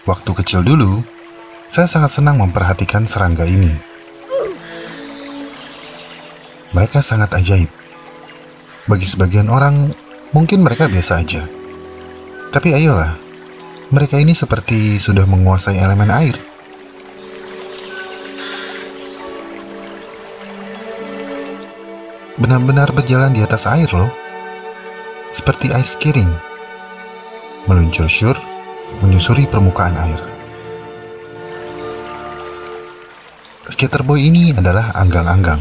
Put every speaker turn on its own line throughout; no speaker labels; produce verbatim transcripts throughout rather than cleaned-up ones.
Waktu kecil dulu, saya sangat senang memperhatikan serangga ini. Mereka sangat ajaib. Bagi sebagian orang, mungkin mereka biasa aja. Tapi ayolah, mereka ini seperti sudah menguasai elemen air. Benar-benar berjalan di atas air loh. Seperti ice skating. Meluncur syur, menyusuri permukaan air. Skater boy ini adalah Anggang-Anggang.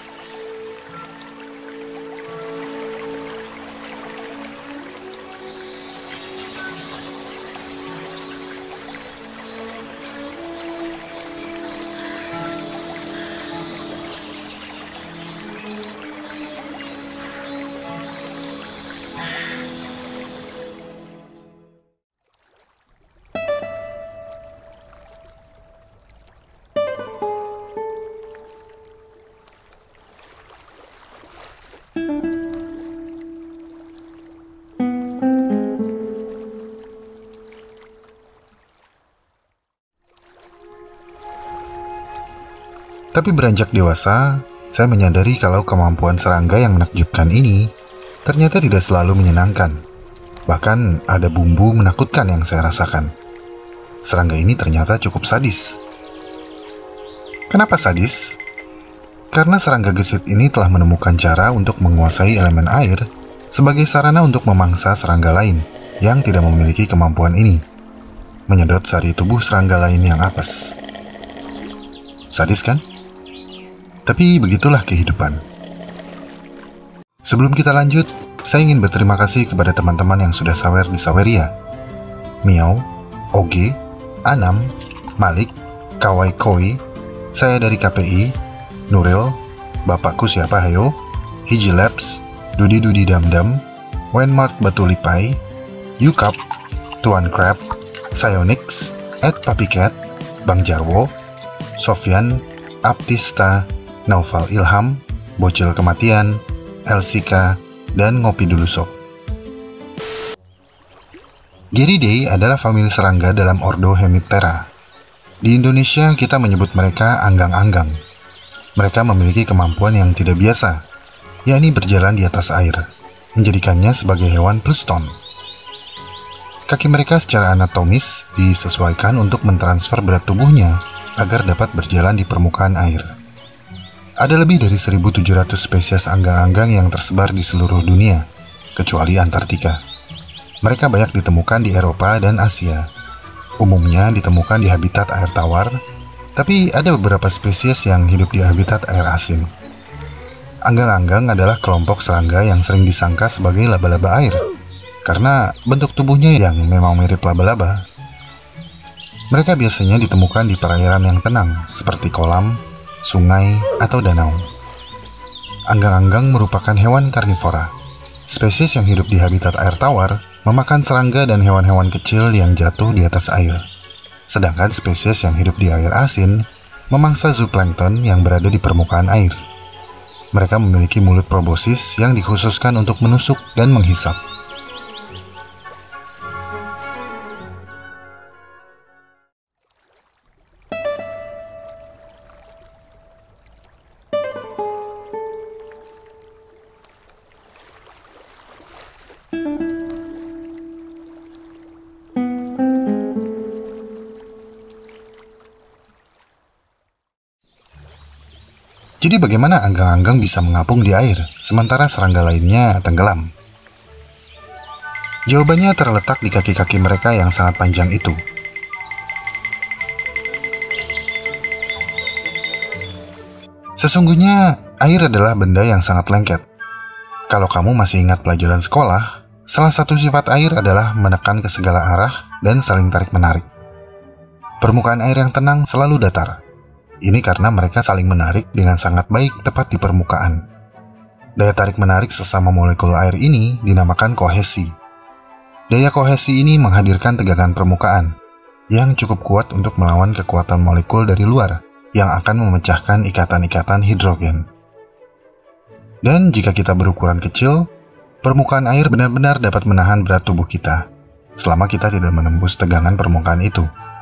Tapi beranjak dewasa, saya menyadari kalau kemampuan serangga yang menakjubkan ini ternyata tidak selalu menyenangkan. Bahkan ada bumbu menakutkan yang saya rasakan. Serangga ini ternyata cukup sadis. Kenapa sadis? Karena serangga gesit ini telah menemukan cara untuk menguasai elemen air sebagai sarana untuk memangsa serangga lain yang tidak memiliki kemampuan ini, menyedot sari tubuh serangga lain yang apes. Sadis kan? Tapi begitulah kehidupan. Sebelum kita lanjut, saya ingin berterima kasih kepada teman-teman yang sudah sawer di Saweria. Miao, Oge, Anam, Malik, Kawai Koi, saya dari K P I, Nuril, Bapakku Siapa Hayo, Hiji Labs, Dudi Dudi Damdam, Wenmart Batu Lipai, Yukap, Tuan Crab, Sayonix, Ed Papiket, Bang Jarwo, Sofyan, Aptista, Naufal Ilham, Bocil Kematian, Elsika, dan Ngopi Dulu Sob. Geridae adalah famili serangga dalam ordo Hemiptera. Di Indonesia kita menyebut mereka Anggang-Anggang. Mereka memiliki kemampuan yang tidak biasa, yakni berjalan di atas air, menjadikannya sebagai hewan pluston. Kaki mereka secara anatomis disesuaikan untuk mentransfer berat tubuhnya agar dapat berjalan di permukaan air. Ada lebih dari seribu tujuh ratus spesies anggang-anggang yang tersebar di seluruh dunia, kecuali Antartika. Mereka banyak ditemukan di Eropa dan Asia. Umumnya ditemukan di habitat air tawar, tapi ada beberapa spesies yang hidup di habitat air asin. Anggang-anggang adalah kelompok serangga yang sering disangka sebagai laba-laba air, karena bentuk tubuhnya yang memang mirip laba-laba. Mereka biasanya ditemukan di perairan yang tenang, seperti kolam, sungai, atau danau. Anggang-anggang merupakan hewan karnivora. Spesies yang hidup di habitat air tawar memakan serangga dan hewan-hewan kecil yang jatuh di atas air. Sedangkan spesies yang hidup di air asin memangsa zooplankton yang berada di permukaan air. Mereka memiliki mulut proboscis yang dikhususkan untuk menusuk dan menghisap. Jadi bagaimana anggang-anggang bisa mengapung di air, sementara serangga lainnya tenggelam? Jawabannya terletak di kaki-kaki mereka yang sangat panjang itu. Sesungguhnya, air adalah benda yang sangat lengket. Kalau kamu masih ingat pelajaran sekolah, salah satu sifat air adalah menekan ke segala arah dan saling tarik-menarik. Permukaan air yang tenang selalu datar. Ini karena mereka saling menarik dengan sangat baik tepat di permukaan. Daya tarik-menarik sesama molekul air ini dinamakan kohesi. Daya kohesi ini menghadirkan tegangan permukaan yang cukup kuat untuk melawan kekuatan molekul dari luar yang akan memecahkan ikatan-ikatan hidrogen. Dan jika kita berukuran kecil, permukaan air benar-benar dapat menahan berat tubuh kita selama kita tidak menembus tegangan permukaan itu.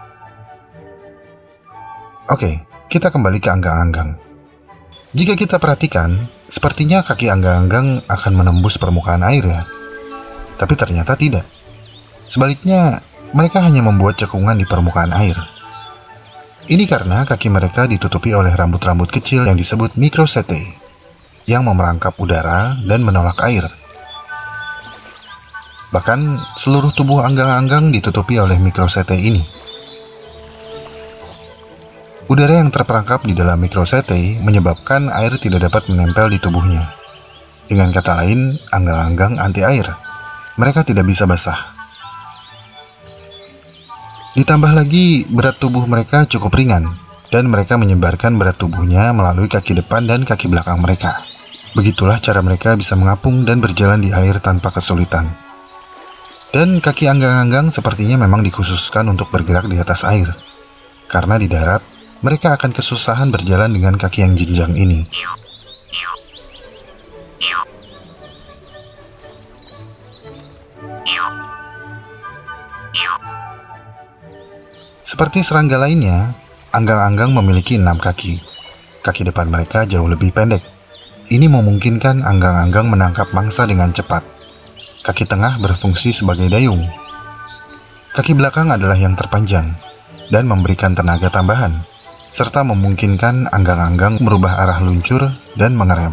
Oke, kita kembali ke anggang-anggang. Jika kita perhatikan, sepertinya kaki anggang-anggang akan menembus permukaan air ya. Tapi ternyata tidak. Sebaliknya, mereka hanya membuat cekungan di permukaan air. Ini karena kaki mereka ditutupi oleh rambut-rambut kecil yang disebut microsetae, yang memerangkap udara dan menolak air. Bahkan, seluruh tubuh anggang-anggang ditutupi oleh microsetae ini. Udara yang terperangkap di dalam microsetae menyebabkan air tidak dapat menempel di tubuhnya. Dengan kata lain, anggang-anggang anti air. Mereka tidak bisa basah. Ditambah lagi, berat tubuh mereka cukup ringan, dan mereka menyebarkan berat tubuhnya melalui kaki depan dan kaki belakang mereka. Begitulah cara mereka bisa mengapung dan berjalan di air tanpa kesulitan. Dan kaki anggang-anggang sepertinya memang dikhususkan untuk bergerak di atas air. Karena di darat, mereka akan kesusahan berjalan dengan kaki yang jenjang ini. Seperti serangga lainnya, anggang-anggang memiliki enam kaki. Kaki depan mereka jauh lebih pendek. Ini memungkinkan anggang-anggang menangkap mangsa dengan cepat. Kaki tengah berfungsi sebagai dayung. Kaki belakang adalah yang terpanjang dan memberikan tenaga tambahan, serta memungkinkan anggang-anggang merubah arah luncur dan mengerem.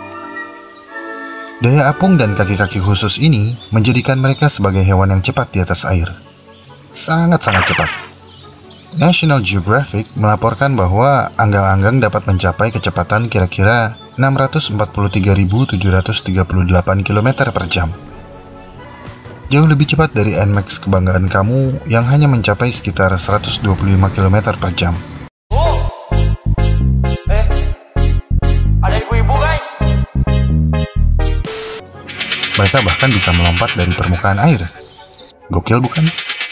Daya apung dan kaki-kaki khusus ini menjadikan mereka sebagai hewan yang cepat di atas air. Sangat-sangat cepat. National Geographic melaporkan bahwa anggang-anggang dapat mencapai kecepatan kira-kira enam ratus empat puluh tiga ribu tujuh ratus tiga puluh delapan kilometer per jam. Jauh lebih cepat dari N MAX kebanggaan kamu yang hanya mencapai sekitar seratus dua puluh lima kilometer per jam.
Oh, eh, ada ibu-ibu guys.
Mereka bahkan bisa melompat dari permukaan air. Gokil bukan?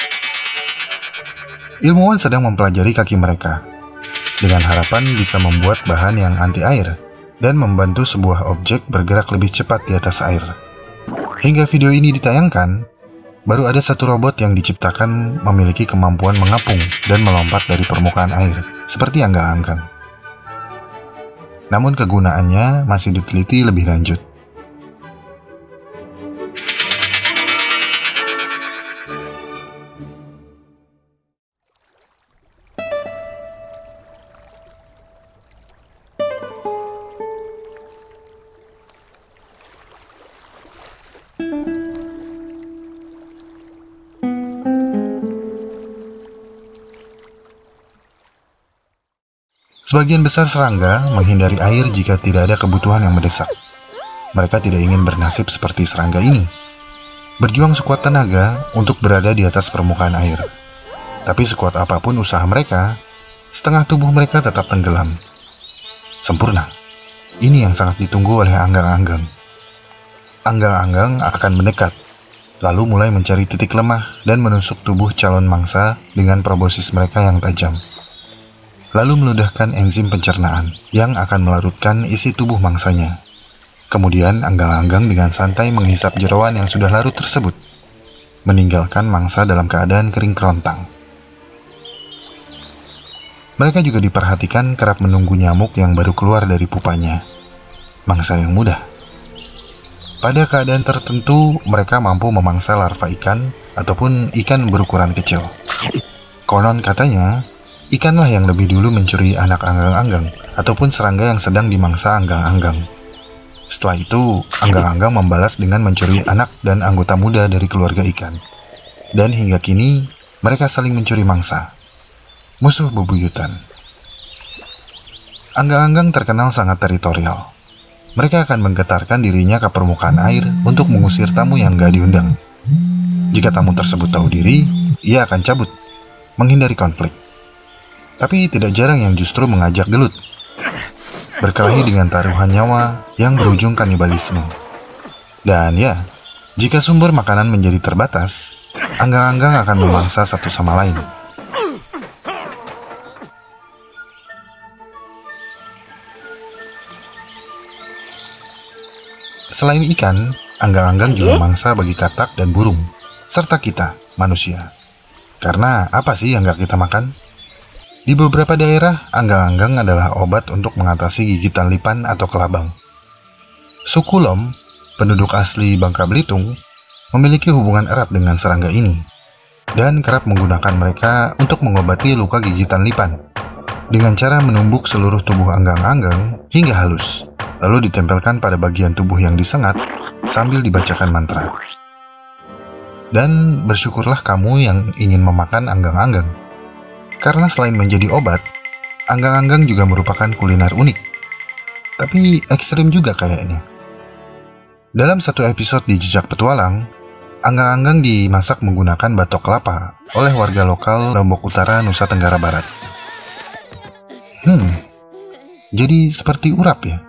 Ilmuwan sedang mempelajari kaki mereka, dengan harapan bisa membuat bahan yang anti air dan membantu sebuah objek bergerak lebih cepat di atas air. Hingga video ini ditayangkan, baru ada satu robot yang diciptakan memiliki kemampuan mengapung dan melompat dari permukaan air, seperti anggang-anggang. Namun kegunaannya masih diteliti lebih lanjut. Sebagian besar serangga menghindari air jika tidak ada kebutuhan yang mendesak. Mereka tidak ingin bernasib seperti serangga ini, berjuang sekuat tenaga untuk berada di atas permukaan air. Tapi sekuat apapun usaha mereka, setengah tubuh mereka tetap tenggelam. Sempurna. Ini yang sangat ditunggu oleh anggang-anggang. Anggang-anggang akan mendekat, lalu mulai mencari titik lemah dan menusuk tubuh calon mangsa dengan proboscis mereka yang tajam. Lalu meludahkan enzim pencernaan yang akan melarutkan isi tubuh mangsanya. Kemudian anggang-anggang dengan santai menghisap jeroan yang sudah larut tersebut, meninggalkan mangsa dalam keadaan kering kerontang. Mereka juga diperhatikan kerap menunggu nyamuk yang baru keluar dari pupanya, mangsa yang mudah. Pada keadaan tertentu, mereka mampu memangsa larva ikan ataupun ikan berukuran kecil. Konon katanya, ikanlah yang lebih dulu mencuri anak anggang-anggang ataupun serangga yang sedang dimangsa anggang-anggang. Setelah itu, anggang-anggang membalas dengan mencuri anak dan anggota muda dari keluarga ikan. Dan hingga kini, mereka saling mencuri mangsa. Musuh bebuyutan. Anggang-anggang terkenal sangat teritorial. Mereka akan menggetarkan dirinya ke permukaan air untuk mengusir tamu yang gak diundang. Jika tamu tersebut tahu diri, ia akan cabut, menghindari konflik. Tapi tidak jarang yang justru mengajak gelut, berkelahi dengan taruhan nyawa yang berujung kanibalisme. Dan ya, jika sumber makanan menjadi terbatas, anggang-anggang akan memangsa satu sama lain. Selain ikan, anggang-anggang juga mangsa bagi katak dan burung, serta kita, manusia. Karena apa sih yang gak kita makan? Di beberapa daerah, anggang-anggang adalah obat untuk mengatasi gigitan lipan atau kelabang. Suku Lom, penduduk asli Bangka Belitung, memiliki hubungan erat dengan serangga ini dan kerap menggunakan mereka untuk mengobati luka gigitan lipan dengan cara menumbuk seluruh tubuh anggang-anggang hingga halus, lalu ditempelkan pada bagian tubuh yang disengat sambil dibacakan mantra. Dan bersyukurlah kamu yang ingin memakan anggang-anggang, karena selain menjadi obat, anggang-anggang juga merupakan kuliner unik, tapi ekstrim juga kayaknya. Dalam satu episode di Jejak Petualang, anggang-anggang dimasak menggunakan batok kelapa oleh warga lokal Lombok Utara, Nusa Tenggara Barat. Hmm, jadi seperti urap ya?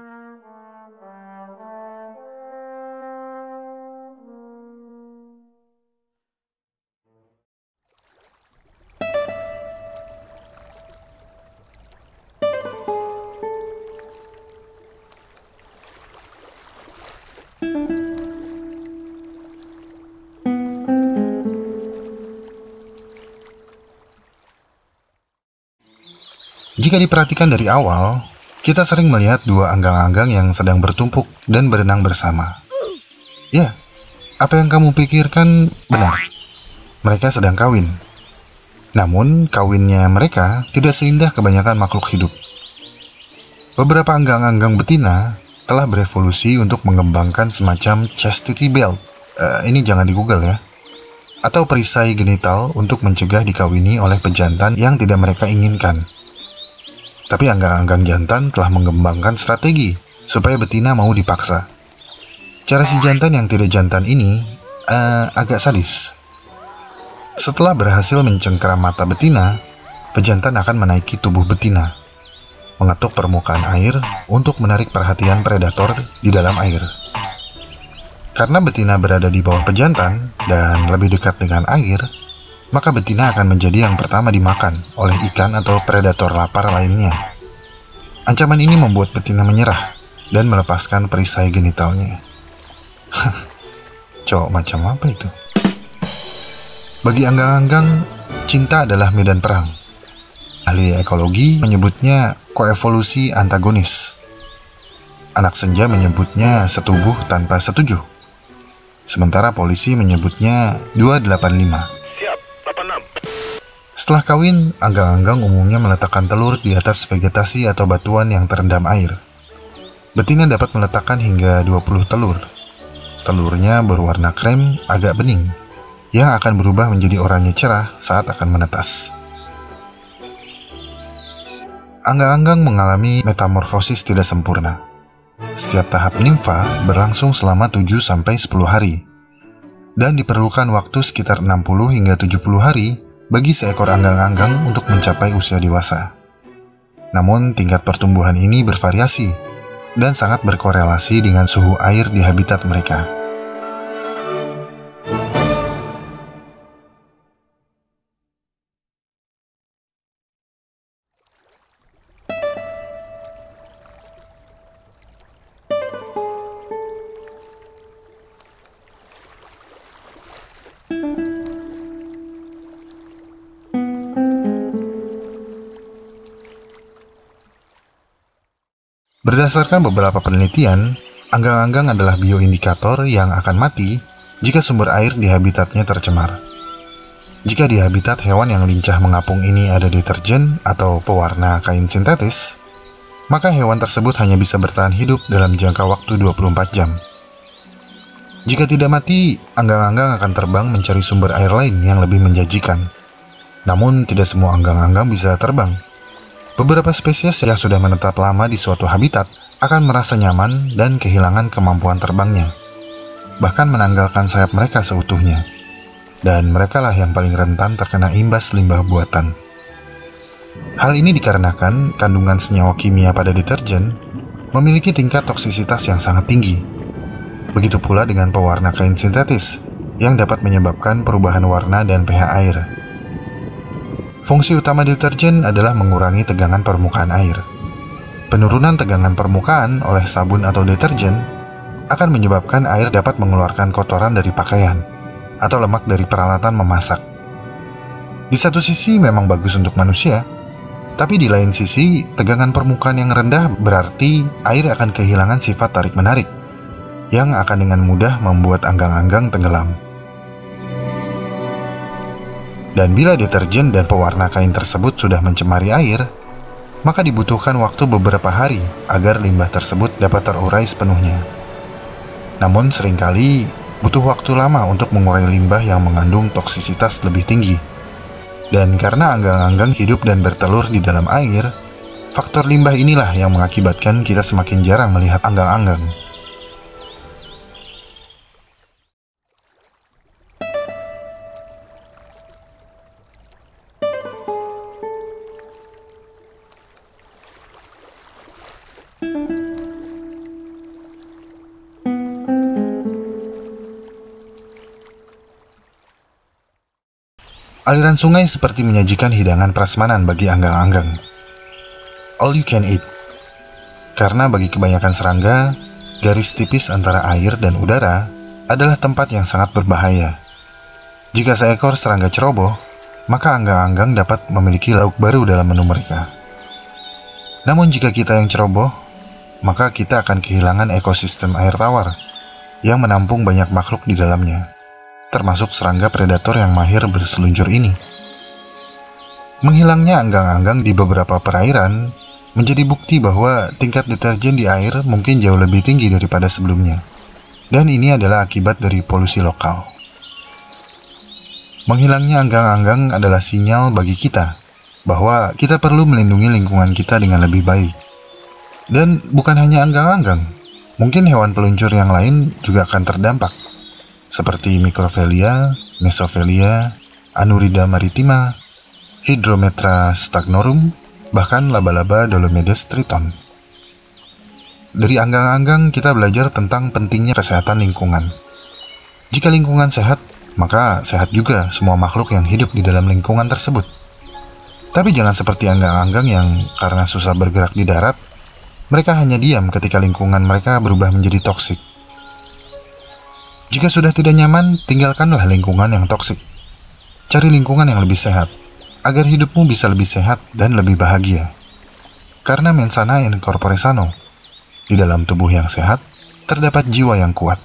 Jika diperhatikan dari awal, kita sering melihat dua anggang-anggang yang sedang bertumpuk dan berenang bersama. Ya, apa yang kamu pikirkan benar. Mereka sedang kawin. Namun, kawinnya mereka tidak seindah kebanyakan makhluk hidup. Beberapa anggang-anggang betina telah berevolusi untuk mengembangkan semacam chastity belt. Uh, ini jangan di Google ya. Atau perisai genital untuk mencegah dikawini oleh pejantan yang tidak mereka inginkan. Tapi anggang-anggang jantan telah mengembangkan strategi supaya betina mau dipaksa. Cara si jantan yang tidak jantan ini uh, agak sadis. Setelah berhasil mencengkeram mata betina, pejantan akan menaiki tubuh betina, mengetuk permukaan air untuk menarik perhatian predator di dalam air. Karena betina berada di bawah pejantan dan lebih dekat dengan air, maka betina akan menjadi yang pertama dimakan oleh ikan atau predator lapar lainnya. Ancaman ini membuat betina menyerah dan melepaskan perisai genitalnya. Cowok macam apa itu? Bagi anggang-anggang, cinta adalah medan perang. Ahli ekologi menyebutnya koevolusi antagonis. Anak senja menyebutnya setubuh tanpa setuju. Sementara polisi menyebutnya dua delapan lima. Setelah kawin, anggang-anggang umumnya meletakkan telur di atas vegetasi atau batuan yang terendam air. Betina dapat meletakkan hingga dua puluh telur. Telurnya berwarna krem agak bening, yang akan berubah menjadi oranye cerah saat akan menetas. Anggang-anggang mengalami metamorfosis tidak sempurna. Setiap tahap nimfa berlangsung selama tujuh sampai sepuluh hari, dan diperlukan waktu sekitar enam puluh hingga tujuh puluh hari bagi seekor anggang-anggang untuk mencapai usia dewasa. Namun, tingkat pertumbuhan ini bervariasi dan sangat berkorelasi dengan suhu air di habitat mereka. Berdasarkan beberapa penelitian, anggang-anggang adalah bioindikator yang akan mati jika sumber air di habitatnya tercemar. Jika di habitat hewan yang lincah mengapung ini ada deterjen atau pewarna kain sintetis, maka hewan tersebut hanya bisa bertahan hidup dalam jangka waktu dua puluh empat jam. Jika tidak mati, anggang-anggang akan terbang mencari sumber air lain yang lebih menjanjikan. Namun, tidak semua anggang-anggang bisa terbang. Beberapa spesies yang sudah menetap lama di suatu habitat akan merasa nyaman dan kehilangan kemampuan terbangnya, bahkan menanggalkan sayap mereka seutuhnya. Dan merekalah yang paling rentan terkena imbas limbah buatan. Hal ini dikarenakan kandungan senyawa kimia pada deterjen memiliki tingkat toksisitas yang sangat tinggi. Begitu pula dengan pewarna kain sintetis yang dapat menyebabkan perubahan warna dan pH air. Fungsi utama deterjen adalah mengurangi tegangan permukaan air. Penurunan tegangan permukaan oleh sabun atau deterjen akan menyebabkan air dapat mengeluarkan kotoran dari pakaian atau lemak dari peralatan memasak. Di satu sisi memang bagus untuk manusia, Tapi di lain sisi, tegangan permukaan yang rendah berarti air akan kehilangan sifat tarik-menarik, yang akan dengan mudah membuat anggang-anggang tenggelam. Dan bila deterjen dan pewarna kain tersebut sudah mencemari air, maka dibutuhkan waktu beberapa hari agar limbah tersebut dapat terurai sepenuhnya. Namun seringkali butuh waktu lama untuk mengurai limbah yang mengandung toksisitas lebih tinggi. Dan karena anggang-anggang hidup dan bertelur di dalam air, faktor limbah inilah yang mengakibatkan kita semakin jarang melihat anggang-anggang. Aliran sungai seperti menyajikan hidangan prasmanan bagi anggang-anggang. All you can eat. Karena bagi kebanyakan serangga, garis tipis antara air dan udara adalah tempat yang sangat berbahaya. Jika seekor serangga ceroboh, maka anggang-anggang dapat memiliki lauk baru dalam menu mereka. Namun jika kita yang ceroboh, maka kita akan kehilangan ekosistem air tawar yang menampung banyak makhluk di dalamnya, termasuk serangga predator yang mahir berseluncur ini. Menghilangnya anggang-anggang di beberapa perairan menjadi bukti bahwa tingkat deterjen di air mungkin jauh lebih tinggi daripada sebelumnya. Dan ini adalah akibat dari polusi lokal. Menghilangnya anggang-anggang adalah sinyal bagi kita bahwa kita perlu melindungi lingkungan kita dengan lebih baik. Dan bukan hanya anggang-anggang, mungkin hewan peluncur yang lain juga akan terdampak, seperti Microvelia, Mesovelia, Anurida maritima, Hydrometra stagnorum, bahkan laba-laba Dolomedes triton. Dari anggang-anggang kita belajar tentang pentingnya kesehatan lingkungan. Jika lingkungan sehat, maka sehat juga semua makhluk yang hidup di dalam lingkungan tersebut. Tapi jangan seperti anggang-anggang yang karena susah bergerak di darat, mereka hanya diam ketika lingkungan mereka berubah menjadi toksik. Jika sudah tidak nyaman, tinggalkanlah lingkungan yang toksik. Cari lingkungan yang lebih sehat, agar hidupmu bisa lebih sehat dan lebih bahagia. Karena mensana in corpore sano, di dalam tubuh yang sehat, terdapat jiwa yang kuat.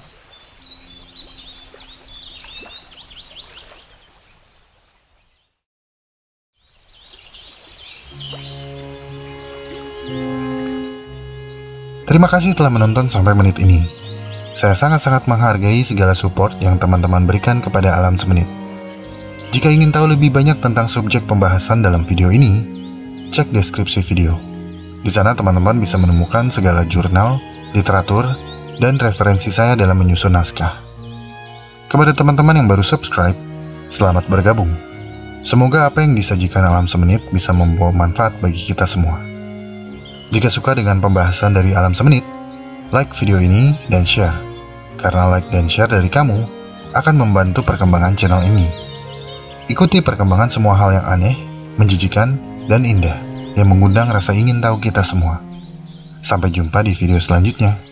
Terima kasih telah menonton sampai menit ini. Saya sangat-sangat menghargai segala support yang teman-teman berikan kepada Alam Semenit. Jika ingin tahu lebih banyak tentang subjek pembahasan dalam video ini, cek deskripsi video. Di sana teman-teman bisa menemukan segala jurnal, literatur, dan referensi saya dalam menyusun naskah. Kepada teman-teman yang baru subscribe, selamat bergabung. Semoga apa yang disajikan Alam Semenit bisa membawa manfaat bagi kita semua. Jika suka dengan pembahasan dari Alam Semenit, like video ini dan share. Karena like dan share dari kamu akan membantu perkembangan channel ini. Ikuti perkembangan semua hal yang aneh, menjijikan, dan indah yang mengundang rasa ingin tahu kita semua. Sampai jumpa di video selanjutnya.